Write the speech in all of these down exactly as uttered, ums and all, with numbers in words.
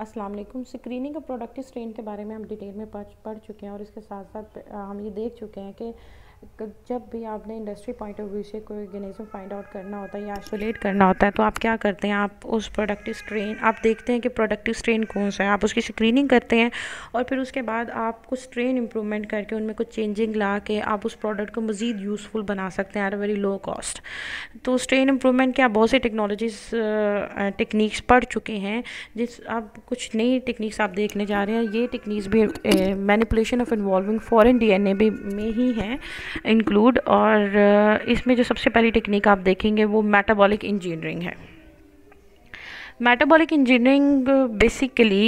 अस्सलाम वालेकुम। स्क्रीनिंग और प्रोडक्टिव स्ट्रेन के बारे में हम डिटेल में पढ़ पढ़ चुके हैं और इसके साथ साथ हम ये देख चुके हैं कि जब भी आपने इंडस्ट्री पॉइंट ऑफ व्यू से कोई ऑर्गेनिज्म फाइंड आउट करना होता है या आइसोलेट करना होता है तो आप क्या करते हैं, आप उस प्रोडक्टिव स्ट्रेन आप देखते हैं कि प्रोडक्टिव स्ट्रेन कौन सा है, आप उसकी स्क्रीनिंग करते हैं और फिर उसके बाद आप कुछ स्ट्रेन इंप्रूवमेंट करके उनमें कुछ चेंजिंग ला के आप उस प्रोडक्ट को मज़ीद यूज़फुल बना सकते हैं at a very low cost. तो स्ट्रेन इंप्रूवमेंट के आप बहुत से टेक्नोलॉजीज टेक्निक्स पढ़ चुके हैं, जिस आप कुछ नई टेक्निक्स आप देखने जा रहे हैं। ये टेक्निक्स भी manipulation of involving foreign DNA भी में ही हैं इंक्लूड, और इसमें जो सबसे पहली टेक्निक आप देखेंगे वो मेटाबॉलिक इंजीनियरिंग है। Metabolic engineering basically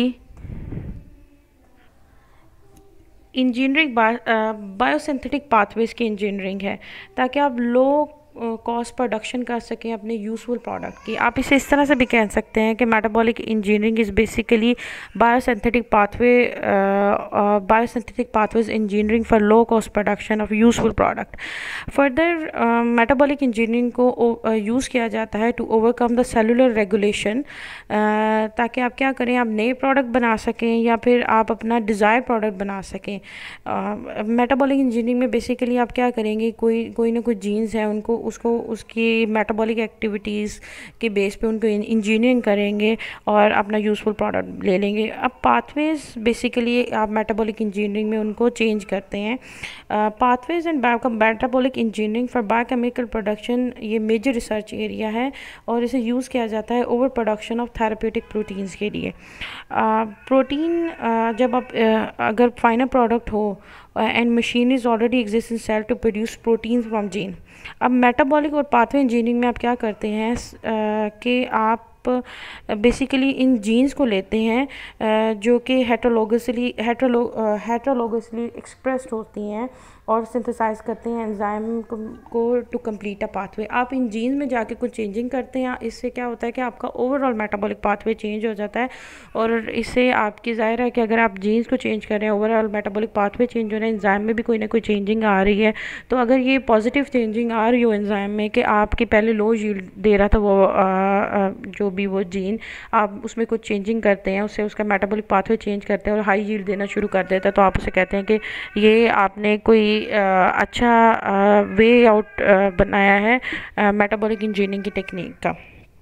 engineering biosynthetic pathways की इंजीनियरिंग है ताकि आप लो कॉस्ट प्रोडक्शन कर सकें अपने यूज़फुल प्रोडक्ट की। आप इसे इस तरह से भी कह सकते हैं कि metabolic engineering is basically biosynthetic pathway biosynthetic pathways engineering for low cost production of useful product. Further metabolic engineering को यूज़ किया जाता है to overcome the cellular regulation, ताकि आप क्या करें, आप नए प्रोडक्ट बना सकें या फिर आप अपना डिज़ायर प्रोडक्ट बना सकें। मेटाबॉलिक इंजीनियरिंग में बेसिकली आप क्या करेंगे, कोई कोई ना कोई जीन्स है, उनको उसको उसकी मेटाबॉलिक एक्टिविटीज़ के बेस पे उनको इंजीनियरिंग करेंगे और अपना यूज़फुल प्रोडक्ट ले लेंगे। अब पाथवेज बेसिकली आप मेटाबॉलिक इंजीनियरिंग में उनको चेंज करते हैं। Pathways and metabolic engineering for biochemical production ये मेजर रिसर्च एरिया है और इसे यूज़ किया जाता है over production of therapeutic proteins के लिए। प्रोटीन uh, जब आप uh, अगर फाइनल प्रोडक्ट हो and machine is already exist in cell to produce protein from gene. अब मेटाबॉलिक और पाथवे इंजीनियरिंग में आप क्या करते हैं कि आप बेसिकली इन जीन्स को लेते हैं जो कि हेटरोलोगसली हेटरोलो हेटरोलोगसली एक्सप्रेस्ड होती हैं और सिंथेसाइज करते हैं एंजाइम को टू कंप्लीट अ पाथवे। आप इन जीन्स में जाके कुछ चेंजिंग करते हैं, इससे क्या होता है कि आपका ओवरऑल मेटाबॉलिक पाथवे चेंज हो जाता है और इससे आपकी ज़ाहिर है कि अगर आप जीन्स को चेंज कर रहे हैं, ओवरऑल मेटाबॉलिक पाथवे चेंज हो रहा है, एंजाइम में भी कोई ना कोई चेंजिंग आ रही है। तो अगर ये पॉजिटिव चेंजिंग आ रही हो एंजाइम में कि आपके पहले लो यील्ड दे रहा था वो आ, आ, जो भी वो जीन, आप उसमें कुछ चेंजिंग करते हैं, उससे उसका मेटाबॉलिक पाथवे चेंज करते हैं और हाई यील्ड देना शुरू कर देता है, तो आप उसे कहते हैं कि ये आपने कोई आ, अच्छा वे आउट बनाया है मेटाबॉलिक इंजीनियरिंग की टेक्निक का।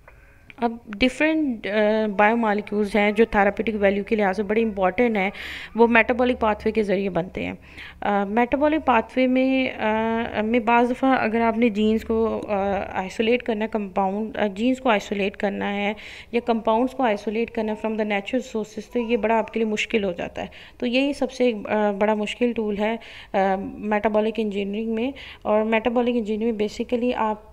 अब डिफरेंट बायोमॉलिक्यूल्स हैं जो थेरापेटिक वैल्यू के लिहाज से बड़े इंपॉर्टेंट हैं, वो मेटाबॉलिक पाथवे के ज़रिए बनते हैं। मेटाबॉलिक पाथवे में uh, में बाज़ दफ़ा अगर आपने जीन्स को आइसोलेट करना है, कंपाउंड जीन्स को आइसोलेट करना है या कंपाउंड्स को आइसोलेट करना है फ्रॉम द नेचुरल सोर्सेज, तो ये बड़ा आपके लिए मुश्किल हो जाता है। तो यही सबसे एक बड़ा मुश्किल टूल है मेटाबॉलिक इंजीनियरिंग में। और मेटाबॉलिक इंजीनियरिंग में बेसिकली आप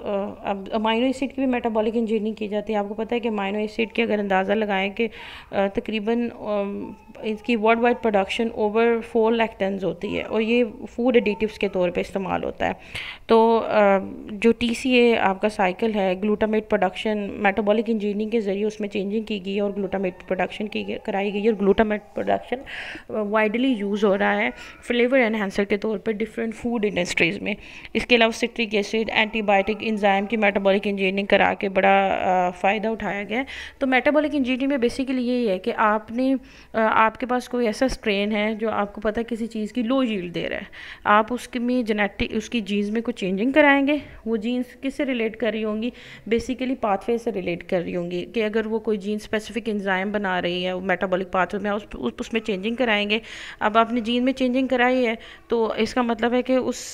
अब अमाइनो एसिड की भी मेटाबॉलिक इंजीनियरिंग की जाती है। आपको पता है कि अमाइनो एसिड की अगर अंदाज़ा लगाएं कि तकरीबन इसकी world wide production over four lakh tons होती है और ये फूड एडिटिव्स के तौर पे इस्तेमाल होता है। तो जो टी सी ए आपका साइकिल है, ग्लूटामेट प्रोडक्शन मेटाबॉलिक इंजीनियरिंग के ज़रिए उसमें चेंजिंग की गई है और ग्लूटामेट प्रोडक्शन की कराई गई है और ग्लूटामेट प्रोडक्शन वाइडली यूज़ हो रहा है फ्लेवर एनहांसर के तौर पर डिफरेंट फूड इंडस्ट्रीज़ में। इसके अलावा सिट्रिक एसिड, एंटीबायोटिक, इंजाइम की मेटाबॉलिक इंजीनियरिंग करा के बड़ा फ़ायदा उठाया गया है। तो मेटाबॉलिक इंजीनियरिंग में बेसिकली यही है कि आपने आपके पास कोई ऐसा स्ट्रेन है जो आपको पता है किसी चीज़ की लो यील्ड दे रहा है, आप उसके में जेनेटिक उसकी जीन्स में कुछ चेंजिंग कराएंगे। वो जीन्स किससे रिलेट कर रही होंगी, बेसिकली पाथवे से रिलेट कर रही होंगी कि अगर वो कोई जीन स्पेसिफिक एंजाइम बना रही है मेटाबॉलिक पाथवे में, उस, उस उसमें चेंजिंग कराएंगे। अब आपने जीन में चेंजिंग कराई है तो इसका मतलब है कि उस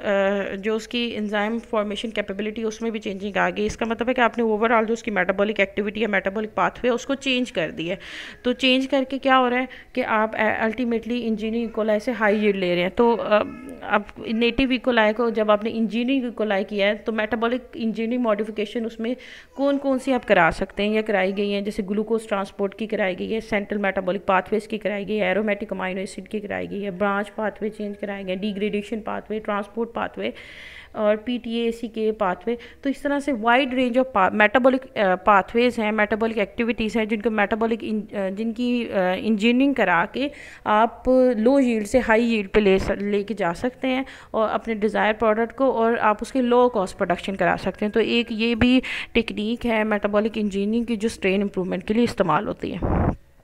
जो उसकी एंजाइम फॉर्मेशन कैपेबिलिटी उसमें भी चेंजिंग आ गई। इसका मतलब है कि आपने ओवरऑल जो उसकी मेटाबॉलिक एक्टिविटी है, मेटाबॉलिक पाथवे उसको चेंज कर दिया है। तो चेंज करके क्या हो रहा है कि आप अल्टीमेटली इंजीनियरिंग इकोलाई से हाई यील्ड ले रहे हैं। तो अब नेटिव इकोलाई को जब आपने इंजीनियरिंग इकोलाई किया है तो मेटाबॉलिक इंजीनियरिंग मॉडिफिकेशन उसमें कौन कौन सी आप करा सकते हैं या कराई गई हैं, जैसे ग्लूकोज ट्रांसपोर्ट की कराई गई है, सेंट्रल मेटाबॉलिक पाथवेज की कराई गई है, एरोमेटिक अमाइनो एसिड की कराई गई है, ब्रांच पाथवे चेंज कराए गए, डिग्रेडेशन पाथवे, ट्रांसपोर्ट पाथवे और पी टी ए सी के पाथवे। तो इस तरह से wide range of metabolic pathways हैं, मेटाबॉलिक एक्टिविटीज़ हैं जिनको मेटाबॉलिक जिनकी इंजीनियरिंग करा के आप लो यील्ड से हाई यील्ड पे ले लेके जा सकते हैं और अपने डिज़ायर प्रोडक्ट को, और आप उसके लो कॉस्ट प्रोडक्शन करा सकते हैं। तो एक ये भी टेक्निक है मेटाबॉलिक इंजीनियरिंग की जो स्ट्रेन इंप्रूवमेंट के लिए इस्तेमाल होती है।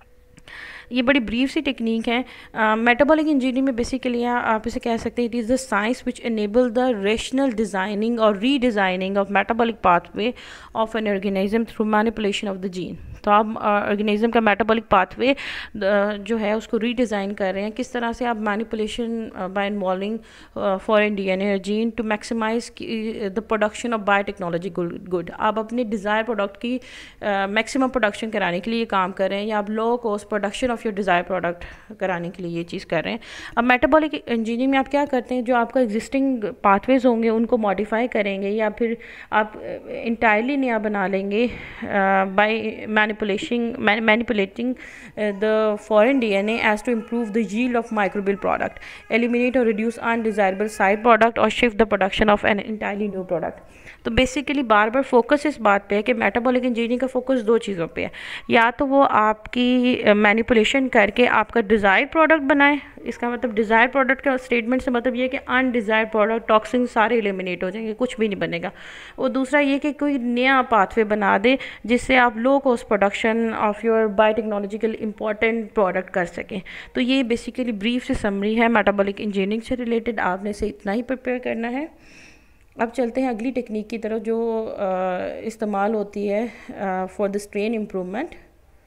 ये बड़ी ब्रीफ सी टेक्निक है। मेटाबॉलिक इंजीनियरिंग में बेसिकली आप इसे कह सकते हैं it is the science which enable the rational designing और redesigning of metabolic pathway of an organism through manipulation of the gene. तो आप ऑर्गेनिज्म का मेटाबॉलिक पाथवे जो है उसको रीडिज़ाइन कर रहे हैं, किस तरह से आप manipulation by involving foreign DNA और gene to maximize the production of biotechnology good. आप अपने डिज़ायर प्रोडक्ट की मैक्सिमम प्रोडक्शन कराने के लिए ये काम कर रहे हैं, या आप low cost production of your desire product कराने के लिए ये चीज़ कर रहे हैं। अब मेटाबॉलिक इंजीनियरिंग में आप क्या करते हैं, जो आपका एग्जिस्टिंग पाथवेज होंगे उनको मॉडिफाई करेंगे, या फिर आप इंटायरली नया बना लेंगे by manipulating manipulating the foreign DNA as to improve the yield of microbial product, eliminate or reduce undesirable side product और shift the production of an entirely new product। तो बेसिकली बार बार फोकस इस बात पे है कि मेटाबॉलिक इंजीनियरिंग का फोकस दो चीज़ों पे है, या तो वो आपकी मैनिपुलेशन करके आपका डिज़ायर प्रोडक्ट बनाए, इसका मतलब डिज़ायर प्रोडक्ट का स्टेटमेंट से मतलब ये है कि अनडिज़ायर प्रोडक्ट टॉक्सिन सारे एलिमिनेट हो जाएंगे, कुछ भी नहीं बनेगा। और दूसरा ये कि कोई नया पाथवे बना दे जिससे आप low cost production of your biotechnological important product कर सकें। तो ये बेसिकली ब्रीफ से समरी है मेटाबॉलिक इंजीनियरिंग से रिलेटेड, आपने से इतना ही प्रिपेयर करना है। अब चलते हैं अगली टेक्निक की तरफ जो इस्तेमाल होती है for the strain improvement.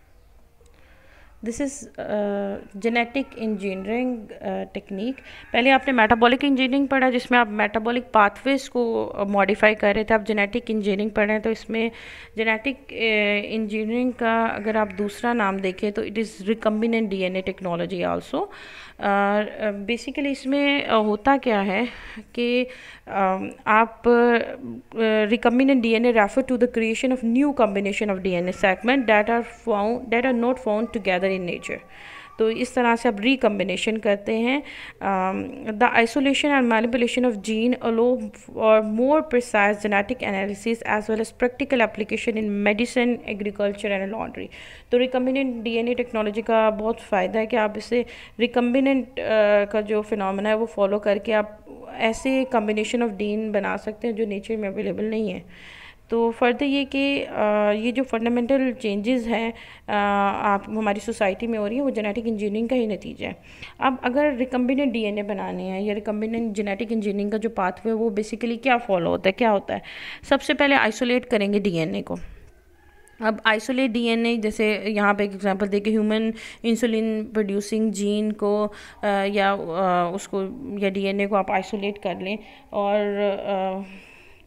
This is genetic engineering technique. पहले आपने मेटाबॉलिक इंजीनियरिंग पढ़ा जिसमें आप मेटाबॉलिक पाथवेज को मॉडिफाई कर रहे थे, आप जेनेटिक इंजीनियरिंग पढ़ रहे हैं। तो इसमें जेनेटिक इंजीनियरिंग का अगर आप दूसरा नाम देखें तो it is recombinant DNA technology also. Basically इसमें होता क्या है कि आप recombinant DNA refer to the creation of new combination of DNA segment that are found that are not found together in nature. तो इस तरह से आप रिकम्बिनेशन करते हैं। The isolation and manipulation of gene allow और more precise genetic analysis as well as practical application in medicine, agriculture and laundry. तो recombinant DNA technology का बहुत फ़ायदा है कि आप इसे रिकम्बिनेंट का जो फिनोमेना है वो फॉलो करके आप ऐसे कम्बिनेशन ऑफ डीन बना सकते हैं जो नेचर में अवेलेबल नहीं है। तो फर्दर ये कि ये जो फंडामेंटल चेंजेस हैं आप हमारी सोसाइटी में हो रही है वो जेनेटिक इंजीनियरिंग का ही नतीजा है। अब अगर रिकम्बिनेंट डीएनए बनाने हैं या रिकम्बिनेंट जेनेटिक इंजीनियरिंग का जो पाथवे है वो बेसिकली क्या फॉलो होता है, क्या होता है, सबसे पहले आइसोलेट करेंगे डीएनए को। अब आइसोलेट डीएनए जैसे यहाँ पे एक एग्जांपल देके ह्यूमन इंसुलिन प्रोड्यूसिंग जीन को आ, या आ, उसको या डीएनए को आप आइसोलेट कर लें और आ,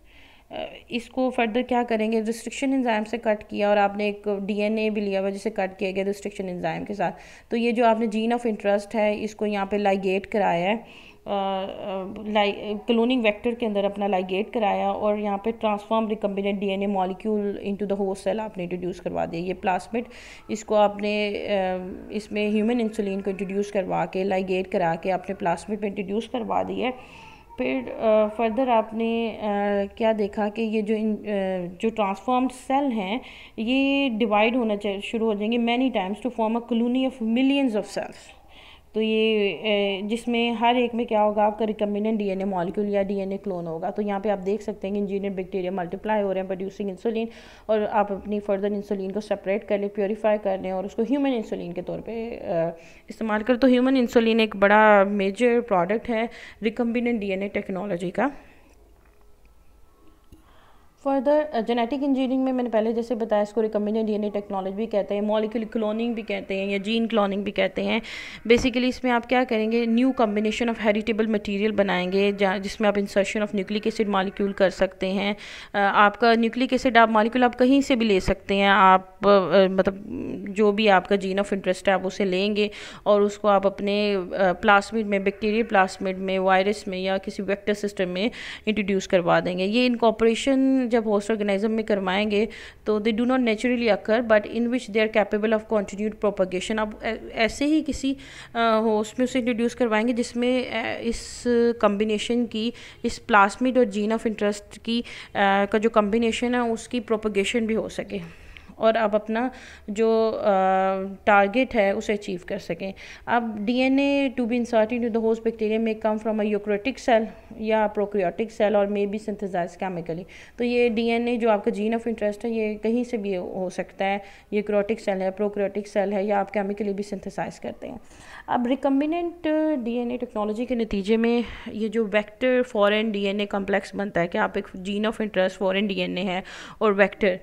इसको फर्दर क्या करेंगे, रिस्ट्रिक्शन एंजाइम से कट किया और आपने एक डीएनए भी लिया हुआ जिसे कट किया गया रिस्ट्रिक्शन एंजाइम के साथ। तो ये जो आपने जीन ऑफ इंटरेस्ट है इसको यहाँ पे लाइगेट कराया है, क्लोनिंग वेक्टर के अंदर अपना लाइगेट कराया और यहाँ पे transform recombinant DNA molecule into the host cell आपने इंट्रोड्यूस करवा दिया। ये प्लास्मिड इसको आपने इसमें ह्यूमन इंसुलिन को इंट्रोड्यूस करवा के लाइगेट करा के आपने प्लास्मिड में इंट्रोड्यूस करवा दिया है। फिर फर्दर आपने uh, क्या देखा कि ये जो uh, जो ट्रांसफॉर्म्ड सेल हैं ये डिवाइड होना शुरू हो जाएंगे many times to form a colony of millions of cells. तो ये जिसमें हर एक में क्या होगा, आपका रिकम्बिनेंट डीएनए मॉलिक्यूल या डीएनए क्लोन होगा। तो यहाँ पे आप देख सकते हैं कि इंजीनियर बैक्टीरिया मल्टीप्लाई हो रहे हैं प्रोड्यूसिंग इंसुलिन, और आप अपनी फर्दर इंसुलिन को सेपरेट कर लें, प्योरीफाई कर लें और उसको ह्यूमन इंसुलिन के तौर पे इस्तेमाल करें। तो ह्यूमन इंसुलिन एक बड़ा मेजर प्रोडक्ट है रिकम्बिनेंट डीएनए टेक्नोलॉजी का। फर्दर जेनेटिक इंजीनियरिंग में मैंने पहले जैसे बताया इसको रिकम्बिनेंट डीएनए टेक्नोलॉजी भी कहते हैं, मॉलिक्यूलर क्लोनिंग भी कहते हैं या जीन क्लोनिंग भी कहते हैं। बेसिकली इसमें आप क्या करेंगे, new combination of heritable material बनाएंगे जिसमें आप insertion of nucleic acid molecule कर सकते हैं। आपका न्यूक्लिक एसिड आप मॉलिक्यूल आप कहीं से भी ले सकते हैं, आप मतलब जो भी आपका जीन ऑफ इंटरेस्ट है आप उसे लेंगे और उसको आप अपने प्लास्मिड में, बैक्टीरियल प्लास्मिड में, वायरस में या किसी वेक्टर सिस्टम में इंट्रोड्यूस करवा देंगे। ये इनकॉर्पोरेशन जब होस्ट ऑर्गेनिज्म में करवाएंगे तो they do not naturally occur but in which they are capable of continued propagation. अब ऐसे ही किसी होस्ट में उसे इंट्रोड्यूस करवाएंगे जिसमें इस कम्बिनेशन की, इस प्लास्मिड और जीन ऑफ इंटरेस्ट की आ, का जो कम्बिनेशन है उसकी प्रोपगेशन भी हो सके। और आप अपना जो टारगेट है उसे अचीव कर सकें। अब DNA to be inserted into the host bacteria में come from a eukaryotic cell या प्रोकैरियोटिक सेल और मे बी सिंथेसाइज केमिकली। तो ये डीएनए जो आपका जीन ऑफ इंटरेस्ट है ये कहीं से भी हो सकता है, यूकैरियोटिक सेल है, प्रोकैरियोटिक सेल है, या आप केमिकली भी सिंथेसाइज करते हैं। अब रिकम्बिनेंट डीएनए टेक्नोलॉजी के नतीजे में ये जो वेक्टर फॉरेन डीएनए कम्प्लेक्स बनता है कि आप एक gene of interest foreign DNA है और वेक्टर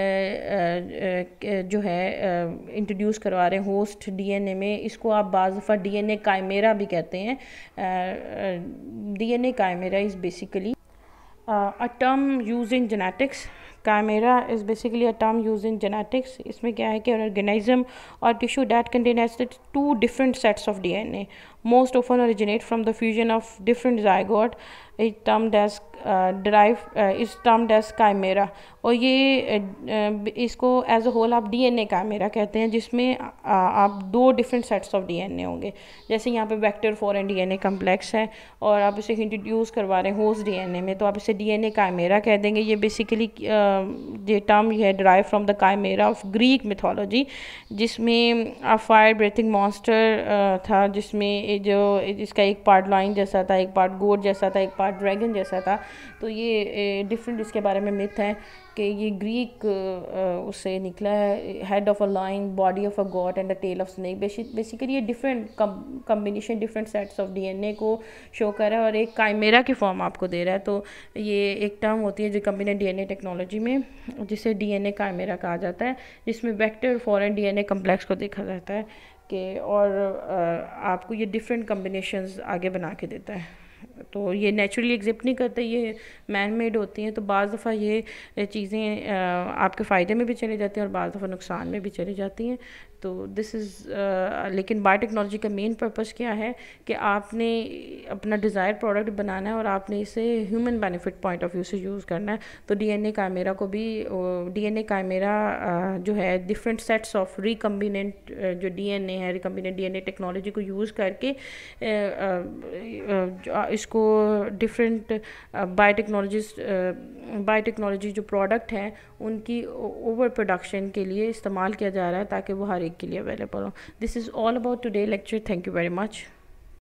जो है इंट्रोड्यूस करवा रहे हैं होस्ट डीएनए में, इसको आप बाज़ दफ़ा डीएनए काइमेरा भी कहते हैं। DNA chimera is basically a term use in genetics. Chimera is basically a term use in genetics. इसमें क्या है कि ऑर्गेनिज्म और tissue that contain as two different sets of DNA most often originate from the fusion of different zygote is termed as derive is termed as chimera. और ये uh, इसको as a whole आप DNA chimera कहते हैं, जिसमें uh, आप दो different sets of DNA होंगे। जैसे यहाँ पे वेक्टर फॉरेन डीएनए कम्प्लेक्स है और आप इसे इंट्रोड्यूस करवा रहे हैं होस्ट डीएनए में, तो आप इसे डीएनए काइमेरा कह देंगे। ये बेसिकली ये टर्म है derive from the chimera of Greek mythology, जिसमें अ फायर ब्रीथिंग मॉन्स्टर था, जिसमें जो इसका एक पार्ट लाइन जैसा था, एक पार्ट गोट जैसा था, एक पार्ट ड्रैगन जैसा था। तो ये डिफरेंट इसके बारे में मिथ है कि ये ग्रीक उससे निकला है, head of a lion, body of a goat and the tail of snake. Basically ये different combination different sets of DNA को शो कर रहा है और एक काइमेरा की फॉर्म आपको दे रहा है। तो ये एक टर्म होती है जो कम्बिनेट डीएनए टेक्नोलॉजी में, जिसे डीएनए काइमेरा कहा जाता है, जिसमें वेक्टर फॉरेन डीएनए कम्प्लेक्स को देखा जाता है कि और आपको ये डिफरेंट कम्बिनेशंस आगे बना के देता है। तो ये नेचुरली एग्जिस्ट नहीं करते, ये मैन मेड होती हैं। तो बाज़ दफ़ा ये चीज़ें आपके फ़ायदे में भी चली जाती हैं और बाज़ दफ़ा नुकसान में भी चली जाती हैं। तो दिस इज़ लेकिन बायोटेक्नोलॉजी का मेन पर्पस क्या है कि आपने अपना डिज़ायर प्रोडक्ट बनाना है और आपने इसे human benefit point of view से यूज़ करना है। तो डीएनए काइमेरा को भी डीएनए काइमेरा जो है डिफरेंट सेट्स ऑफ रिकम्बिनेंट जो डीएनए है, रिकम्बिनेंट डीएनए टेक्नोलॉजी को यूज़ करके इसको डिफरेंट बायोटेक्नोलॉजीज बायोटेक्नोलॉजी जो प्रोडक्ट हैं उनकी ओवर प्रोडक्शन के लिए इस्तेमाल किया जा रहा है, ताकि वो हर एक के लिए अवेलेबल हो। This is all about today lecture. Thank you very much.